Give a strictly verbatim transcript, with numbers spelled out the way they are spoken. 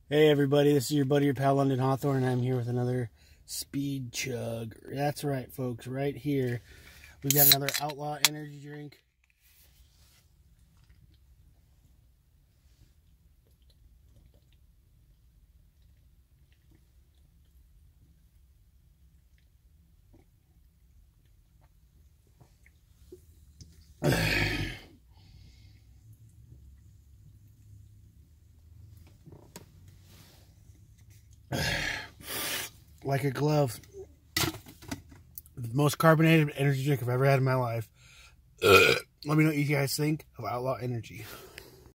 Hey everybody, this is your buddy, your pal London Hawthorne, and I'm here with another speed chug. That's right, folks, right here. We've got another Outlaw energy drink. Like a glove. The most carbonated energy drink I've ever had in my life. Let me know what you guys think of Outlaw Energy.